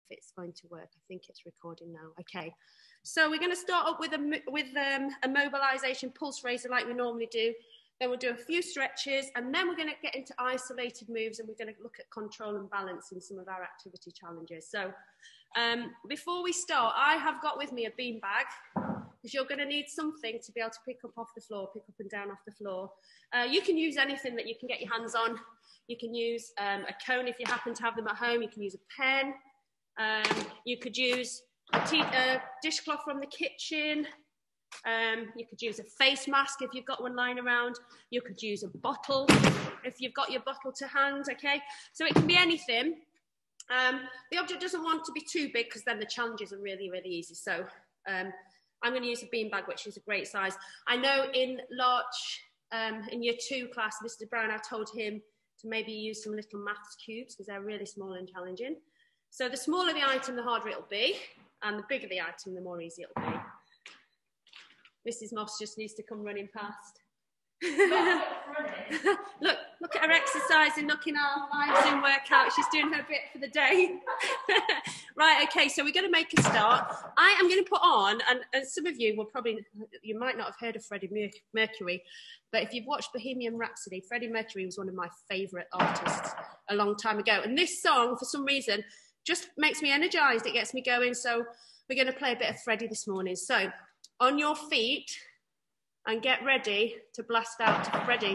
it's going to work. I think it's recording now. Okay, so we're going to start up with a mobilization pulse raiser like we normally do. Then we'll do a few stretches, and then we're going to get into isolated moves, and we're going to look at control and balance in some of our activity challenges. So before we start, I have got with me a bean bag, because you're going to need something to be able to pick up off the floor, pick up and down off the floor. You can use anything that you can get your hands on. You can use a cone if you happen to have them at home. You can use a pen. You could use a dishcloth from the kitchen. You could use a face mask if you've got one lying around. You could use a bottle if you've got your bottle to hand, okay? So it can be anything. The object doesn't want to be too big because then the challenges are really, really easy. So I'm going to use a beanbag, which is a great size. I know in Larch, in year 2 class, Mr. Brown, I told him to maybe use some little maths cubes because they're really small and challenging. So the smaller the item, the harder it'll be. And the bigger the item, the more easy it'll be. Mrs. Moss just needs to come running past. look at her exercising, knocking our lives in workout. She's doing her bit for the day. Right, okay, so we're going to make a start. I am going to put on, and some of you will probably, you might not have heard of Freddie Mercury, but if you've watched Bohemian Rhapsody, Freddie Mercury was one of my favourite artists a long time ago. And this song, for some reason, just makes me energised. It gets me going. So we're going to play a bit of Freddie this morning. So on your feet and get ready to blast out to Freddie.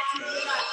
and relax.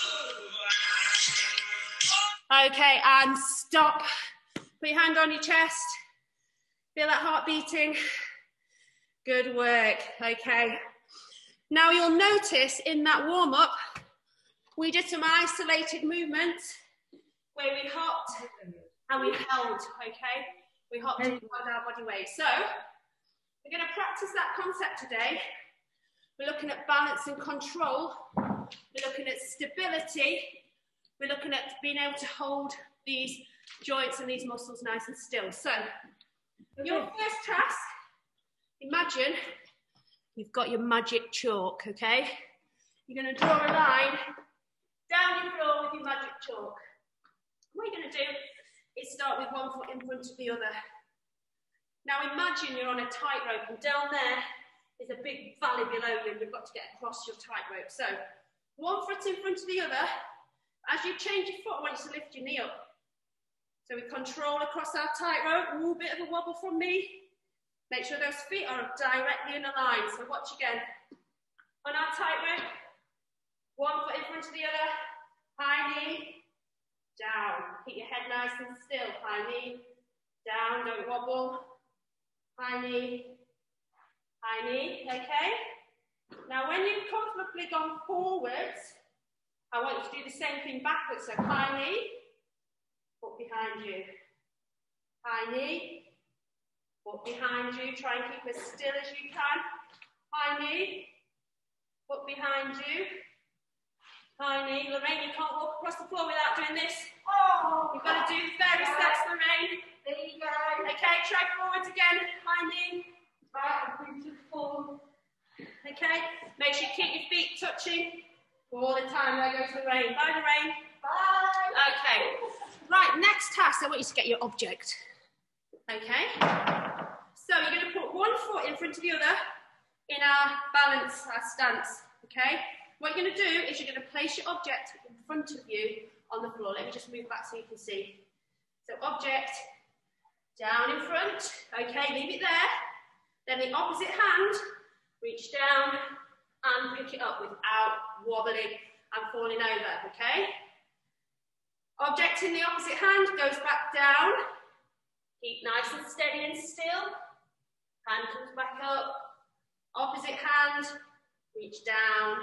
Okay, and stop. Put your hand on your chest. Feel that heart beating. Good work. Okay. Now you'll notice in that warm-up, we did some isolated movements where we hopped and we held, okay? We hopped and held our body weight. So we're going to practice that concept today. We're looking at balance and control. We're looking at stability. We're looking at being able to hold these joints and these muscles nice and still. So your first task, imagine you've got your magic chalk, okay? You're going to draw a line down your floor with your magic chalk. What you're going to do is start with one foot in front of the other. Now imagine you're on a tightrope and down there is a big valley below you and you've got to get across your tightrope. So one foot in front of the other. As you change your foot, I want you to lift your knee up. So we control across our tightrope. A little bit of a wobble from me. Make sure those feet are directly in a line. So watch again. On our tightrope, one foot in front of the other. High knee, down. Keep your head nice and still. High knee, down, don't wobble. High knee, okay? Now when you've comfortably gone forwards, I want you to do the same thing backwards. So high knee, foot behind you. High knee, foot behind you. Try and keep as still as you can. High knee, foot behind you. High knee. Lorraine, you can't walk across the floor without doing this. Oh, you've got to do the fairy steps, Lorraine. There you go. Okay, try forwards again. High knee. Right, I'm to the floor. Okay, make sure you keep your feet touching all the time. There goes Lorraine. Bye, Lorraine. Bye. Okay. Right, next task, I want you to get your object. Okay? So you're going to put one foot in front of the other in our balance, our stance. Okay? What you're going to do is you're going to place your object in front of you on the floor. Let me just move back so you can see. So object down in front. Okay, leave it there. Then the opposite hand, reach down and pick it up without wobbling and falling over. Okay? Object in the opposite hand goes back down. Keep nice and steady and still. Hand comes back up. Opposite hand, reach down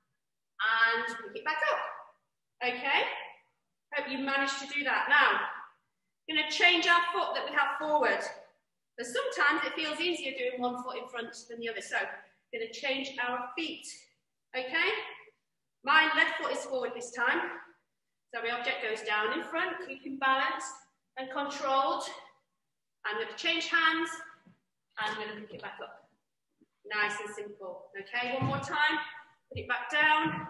and pick it back up. Okay? Hope you managed to do that. Now, we're going to change our foot that we have forward. But sometimes it feels easier doing one foot in front than the other. So, we're going to change our feet. Okay? My left foot is forward this time. So the object goes down in front, keeping balanced and controlled. I'm going to change hands and I'm going to pick it back up. Nice and simple. Okay, one more time. Put it back down.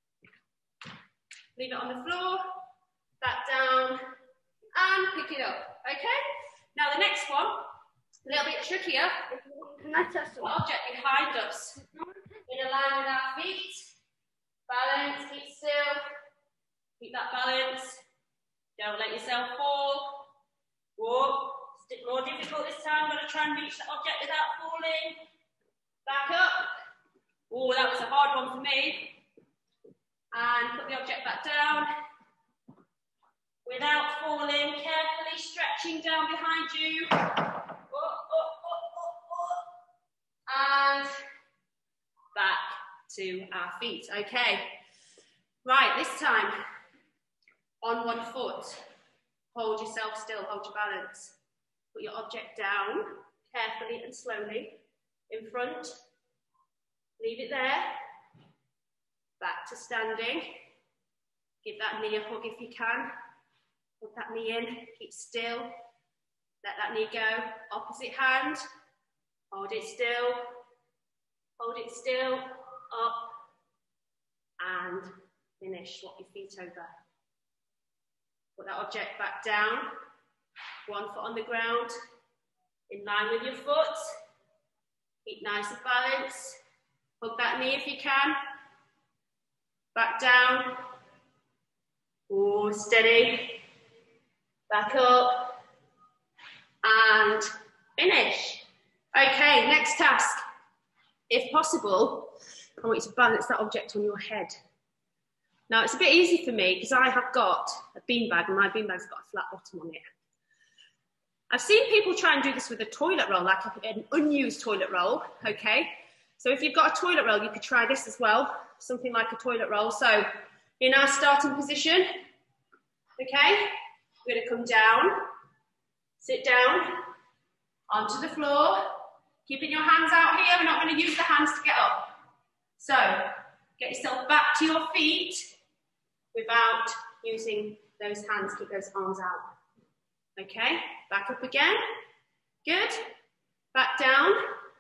Leave it on the floor. Back down and pick it up. Okay? Now the next one, a little bit trickier. Can I test it? Object behind us. In a line with our feet. Balance, keep still. Keep that balance. Don't let yourself fall. Whoa. It's more difficult this time. I'm going to try and reach the object without falling. Back up. Oh, that was a hard one for me. And put the object back down. Without falling. Carefully stretching down behind you. And back to our feet. Okay. Right, this time. On one foot, hold yourself still, hold your balance. Put your object down, carefully and slowly, in front. Leave it there. Back to standing. Give that knee a hug if you can. Put that knee in, keep still. Let that knee go. Opposite hand, hold it still. Hold it still, up, and finish. Swap your feet over. Put that object back down, one foot on the ground, in line with your foot. Keep nice and balanced. Hug that knee if you can. Back down. Oh, steady. Back up. And finish. Okay, next task. If possible, I want you to balance that object on your head. Now it's a bit easy for me because I have got a beanbag and my beanbag's got a flat bottom on it. I've seen people try and do this with a toilet roll, like an unused toilet roll, okay? So if you've got a toilet roll, you could try this as well, something like a toilet roll. So in our starting position, okay, we're gonna come down, sit down, onto the floor, keeping your hands out here. We're not gonna use the hands to get up. So get yourself back to your feet without using those hands, keep those arms out. Okay, back up again, good, back down.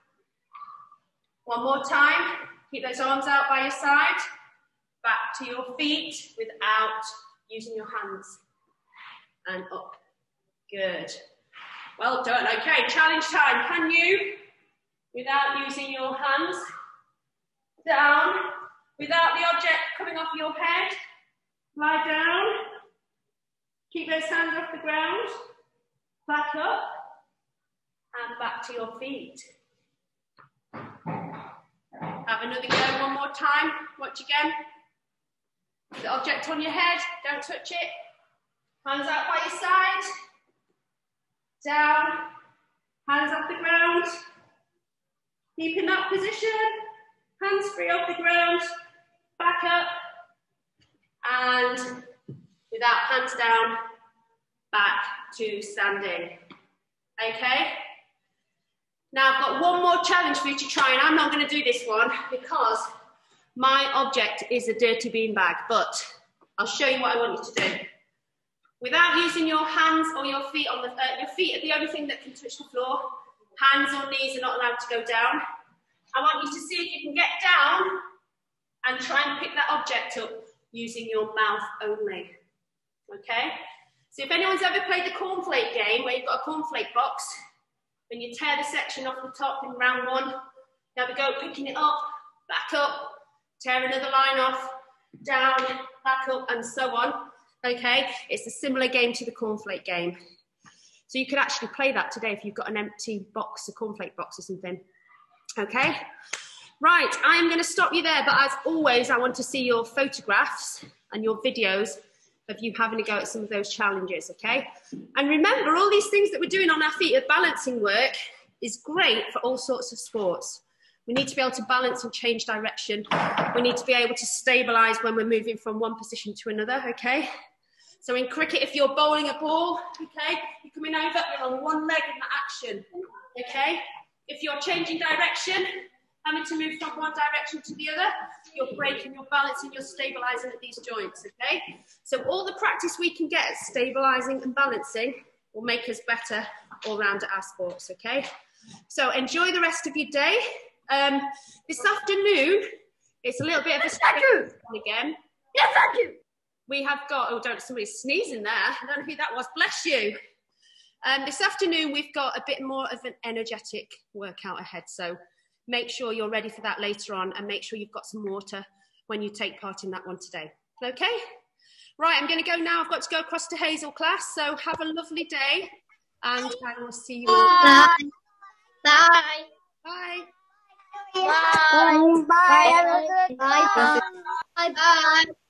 One more time, keep those arms out by your side, back to your feet without using your hands, and up, good. Well done, okay, challenge time. Can you, without using your hands, down, without the object coming off your head, lie down, keep those hands off the ground, back up, and back to your feet. Have another go, one more time, watch again. The object on your head, don't touch it. Hands out by your side, down, hands off the ground. Keep in that position, hands free off the ground, back up, and without hands down, back to standing. Okay? Now I've got one more challenge for you to try, and I'm not going to do this one because my object is a dirty beanbag, but I'll show you what I want you to do. Without using your hands or your feet on the, your feet are the only thing that can touch the floor. Hands or knees are not allowed to go down. I want you to see if you can get down and try and pick that object up using your mouth only. Okay? So if anyone's ever played the cornflake game where you've got a cornflake box, when you tear the section off the top in round one, you have a go picking it up, back up, tear another line off, down, back up, and so on. Okay, it's a similar game to the cornflake game. So you could actually play that today if you've got an empty box, a cornflake box or something. Okay, right, I'm going to stop you there, but as always, I want to see your photographs and your videos of you having a go at some of those challenges, okay? And remember, all these things that we're doing on our feet of balancing work is great for all sorts of sports. We need to be able to balance and change direction. We need to be able to stabilise when we're moving from one position to another, okay? So in cricket, if you're bowling a ball, okay, you're coming over, you're on one leg in that action, okay? If you're changing direction, having to move from one direction to the other, you're breaking, you're balancing, you're stabilising at these joints, okay? So all the practice we can get at stabilising and balancing will make us better all round at our sports, okay? So enjoy the rest of your day. This afternoon, it's a little bit of a struggle again. Yes, I do. We have got, oh, don't, somebody's sneezing there. I don't know who that was, bless you. This afternoon, we've got a bit more of an energetic workout ahead. So make sure you're ready for that later on and make sure you've got some water when you take part in that one today. Okay? Right, I'm going to go now. I've got to go across to Hazel class. So have a lovely day and I will see you all. Bye. Bye. Bye. Bye. Bye. Bye. Bye. Bye. Bye.